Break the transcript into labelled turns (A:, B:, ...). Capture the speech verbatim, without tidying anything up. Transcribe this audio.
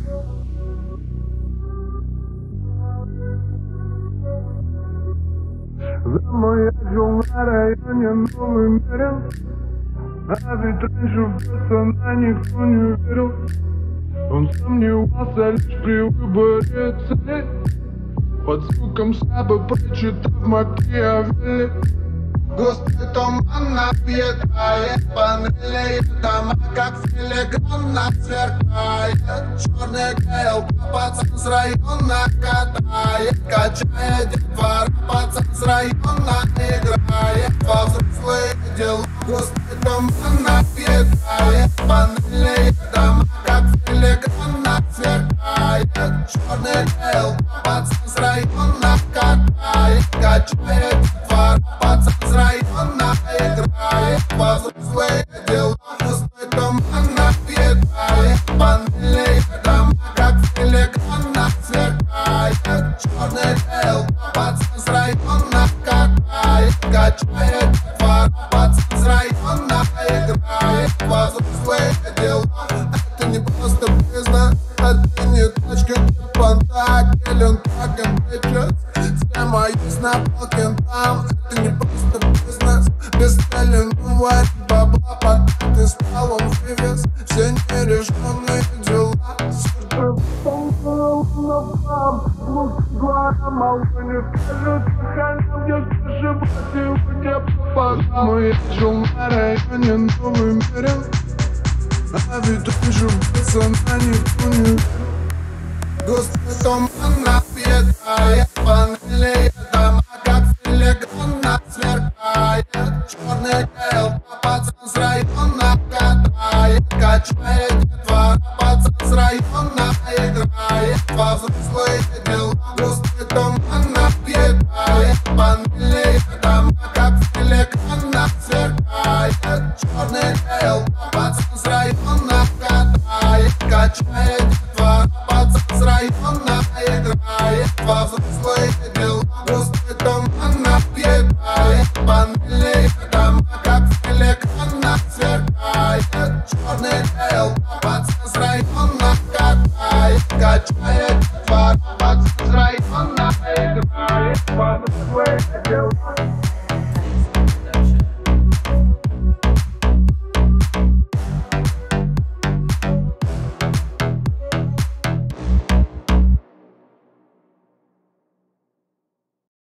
A: Замаячил на районе новый МЕРИН, а ведь раньше в пацана никто не верил. Он сомневался лишь при выборе цели, под звуком саба прочитав Макиавелли.
B: Густой туман объедает панели, дома как филигранно сверкает. Черный гейл, пацан с района катает, качает детвора, пацан с района играет во взрослые дела. Густой туман объедает панели, дома как филигранно сверкает. Черный гейл, пацан с района катает, качает детвора, пацан с района играет во взрослые дела. Густой туман объедает панели, дома как филигранно сверкает. Черный гейл, пацан с района катает, качает детвора, пацан с района играет во взрослые дела. Это не просто бизнес, это не точка, это понта, келен, так и печет. Схема есть на полке там. Это не просто бизнес, без цели, ну варить бабла, пока ты спал, он вывез все нерешенные дела.
A: Замаячил на районе новый МЕРИН, а ведь раньше в пацана никто не верил.
B: Густой туман объедает панели, дома как филигранно сверкает. Черный гейл, пацан с района катает, качает детвора, пацан с района играет во взрослые дела. Густой туман объедает панели, дома как филигранно сверкает. Черный гейл, пацан с района катает, качает